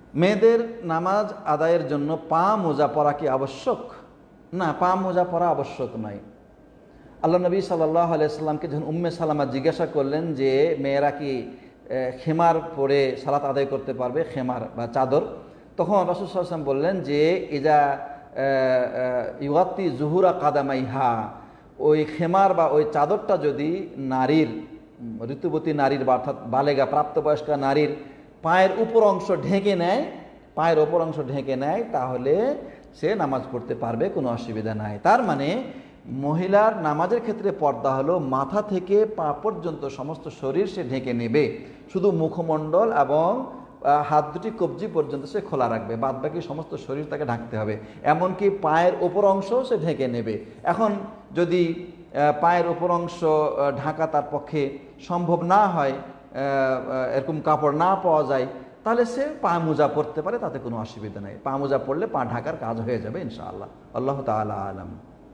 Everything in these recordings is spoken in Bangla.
মেয়েদের নামাজ আদায়ের জন্য পা মোজা পরা কি আবশ্যক? না, পা মোজা পরা আবশ্যক নয়। আল্লাহ নবী সাল্লাল্লাহু আলাইহি সাল্লামকে যখন উম্মে সালামা জিজ্ঞাসা করলেন যে মেয়েরা কি খেমার পরে সালাত আদায় করতে পারবে, খেমার বা চাদর, তখন রাসূল সাল্লাল্লাহু আলাইহি ওয়াসাল্লাম বললেন যে ইজা ইওয়াতি জুহুরা কাদামাইহা, ওই খেমার বা ওই চাদরটা যদি নারীর, ঋতুবতী নারীর বা অর্থাৎ বালেগা প্রাপ্তবয়স্কা নারীর পায়ের উপর অংশ ঢেকে নেয়, পায়ের উপর অংশ ঢেকে নেয়, তাহলে সে নামাজ পড়তে পারবে, কোনো অসুবিধা নাই। তার মানে মহিলার নামাজের ক্ষেত্রে পর্দা হলো মাথা থেকে পা পর্যন্ত সমস্ত শরীর সে ঢেকে নেবে, শুধু মুখমণ্ডল এবং হাত দুটি কবজি পর্যন্ত সে খোলা রাখবে, বাদ বাকি সমস্ত শরীর তাকে ঢাকতে হবে, এমনকি পায়ের ওপর অংশ সে ঢেকে নেবে। এখন যদি পায়ের ওপর অংশ ঢাকা তার পক্ষে সম্ভব না হয়, এরকম কাপড় না পাওয়া যায়, তাহলে সে পা মোজা পরতে পারে, তাতে কোনো অসুবিধা নেই। পা মোজা পরলে পা ঢাকার কাজ হয়ে যাবে ইনশাআল্লাহ। আল্লাহু তাআলা আলাম।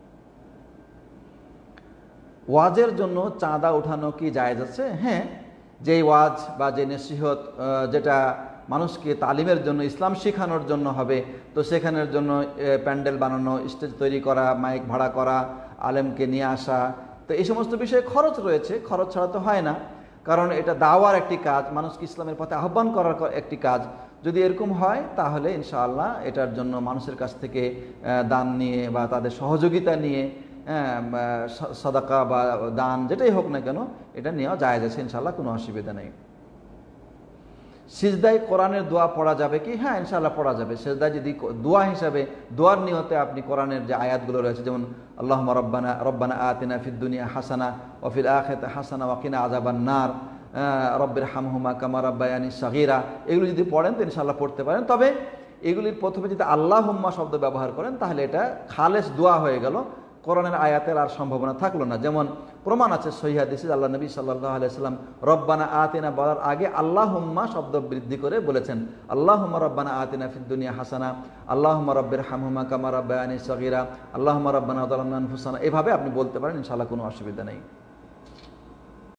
ওয়াজের জন্য চাঁদা ওঠানো কি জায়েজ আছে? হ্যাঁ, যেই ওয়াজ বা যে নসিহত যেটা মানুষকে তালিমের জন্য, ইসলাম শেখানোর জন্য হবে, তো সেখানের জন্য প্যান্ডেল বানানো, স্টেজ তৈরি করা, মাইক ভাড়া করা, আলেমকে নিয়ে আসা, তো এই সমস্ত বিষয়ে খরচ রয়েছে, খরচ ছাড়া তো হয় না, কারণ এটা দাওয়ার একটি কাজ, মানুষকে ইসলামের পথে আহ্বান করার একটি কাজ। যদি এরকম হয় তাহলে ইনশাআল্লাহ এটার জন্য মানুষের কাছ থেকে দান নিয়ে বা তাদের সহযোগিতা নিয়ে, সাদাকা বা দান যেটাই হোক না কেন, এটা নেওয়া জায়েজ আছে ইনশাআল্লাহ, কোনো অসুবিধা নেই। সিজদায় কোরআনের দোয়া পড়া যাবে কি? হ্যাঁ, ইনশাআল্লাহ পড়া যাবে। সিজদায় যদি দোয়া হিসাবে, দোয়ার নিয়তে আপনি কোরআনের যে আয়াতগুলো রয়েছে, যেমন আল্লাহুম্মা রব্বানা আতিনা ফিদ দুনিয়া হাসানা ওয়া ফিল আখিরাতি হাসানা ওয়া কিনা আযাবান নার রব্বির হামহুমা কামা রাব্বায়ানি সাগীরা, এগুলো যদি পড়েন তো ইনশাআল্লাহ পড়তে পারেন। তবে এগুলির প্রথমে যদি আল্লাহুম্মা শব্দ ব্যবহার করেন তাহলে এটা খালেস দোয়া হয়ে গেল, কোরআনের আয়াতের আর সম্ভাবনা থাকলো না। যেমন প্রমাণ আছে সহিহ হাদিসে, আল্লাহ নবী সাল্লাল্লাহু আলাইহি সাল্লাম রব্বানা আতিনা বলার আগে আল্লাহুম্মা শব্দ বৃদ্ধি করে বলেছেন, আল্লাহুম্মা রব্বানা আতিনা ফিদ দুনিয়া হাসানা, আল্লাহুম্মা রব্বির হামহুমা কামা রাব্বায়ানি সাগীরা, আল্লাহুম্মা রব্বানা যালামনা আনফুসানা, এভাবে আপনি বলতে পারেন, ইনশাআল্লাহ কোনো অসুবিধা নেই।